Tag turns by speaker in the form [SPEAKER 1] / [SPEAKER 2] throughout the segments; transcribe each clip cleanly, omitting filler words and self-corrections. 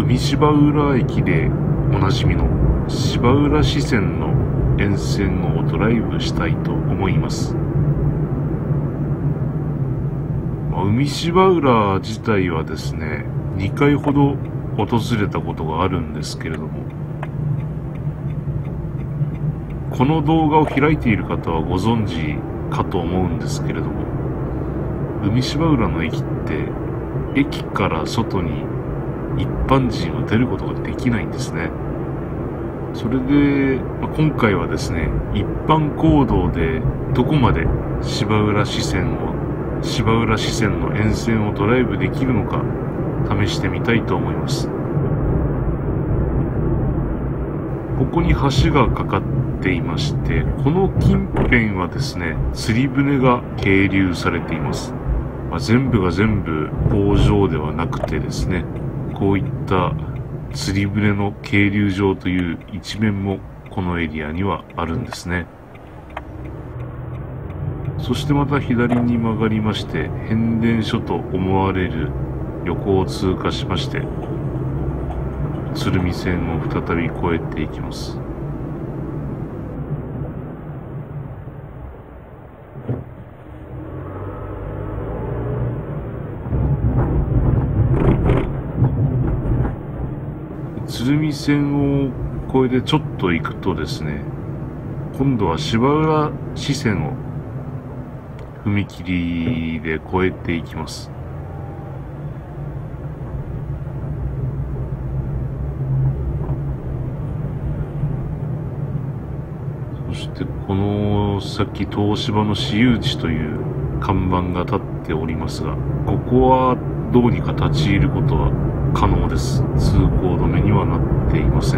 [SPEAKER 1] 海芝浦駅でおなじみの芝浦支線の沿線をドライブしたいと思います。海芝浦自体はですね、2回ほど訪れたことがあるんですけれども、この動画を開いている方はご存知かと思うんですけれども、海芝浦の駅って駅から外に一般人は出ることができないんですね。それで、今回はですね、一般公道でどこまで芝浦支線の沿線をドライブできるのか試してみたいと思います。ここに橋がかかっていまして、この近辺はですね、釣り船が係留されています。全部が全部工場ではなくてですね、こういった釣り船の係留場という一面もこのエリアにはあるんですね。そしてまた左に曲がりまして、変電所と思われる横を通過しまして、鶴見線を再び越えていきます。鶴見線を越えてちょっと行くとですね、今度は芝浦支線を踏切で越えていきます。そしてこの先、東芝の私有地という看板が立っておりますが、ここはどうにか立ち入ることは可能です。通行止めにはなっていません。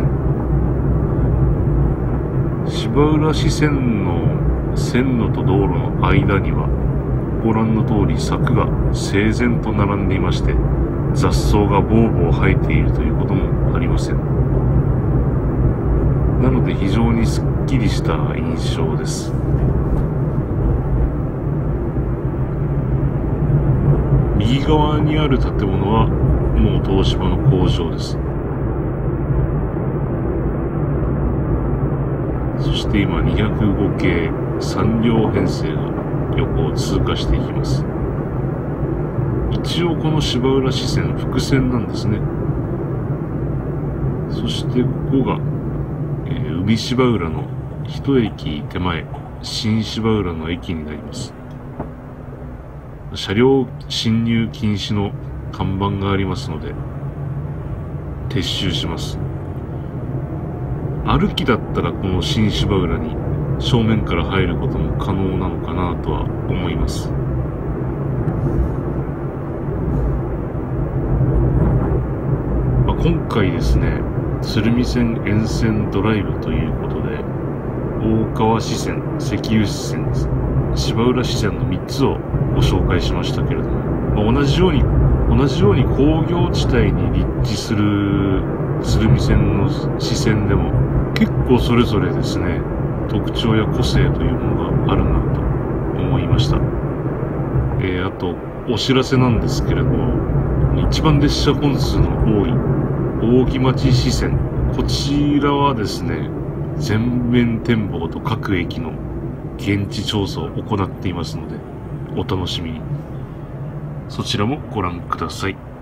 [SPEAKER 1] 芝浦支線の線路と道路の間にはご覧の通り柵が整然と並んでいまして、雑草がボーボー生えているということもありません。なので非常にすっきりした印象です。右側にある建物はもう東芝の工場です。そして今205系3両編成が横を通過していきます。一応この芝浦支線複線なんですね。そしてここが、海芝浦の一駅手前、新芝浦の駅になります。車両進入禁止の看板がありますので撤収します。歩きだったらこの新芝浦に正面から入ることも可能なのかなとは思います。今回ですね、鶴見線沿線ドライブということで、大川支線、関羽支線、芝浦支線の3つをご紹介しましたけれども、同じように工業地帯に立地する鶴見線の支線でも結構それぞれですね、特徴や個性というものがあるなと思いました。あとお知らせなんですけれども、一番列車本数の多い扇町支線、こちらはですね、全面展望と各駅の現地調査を行っていますので、お楽しみに。そちらもご覧ください。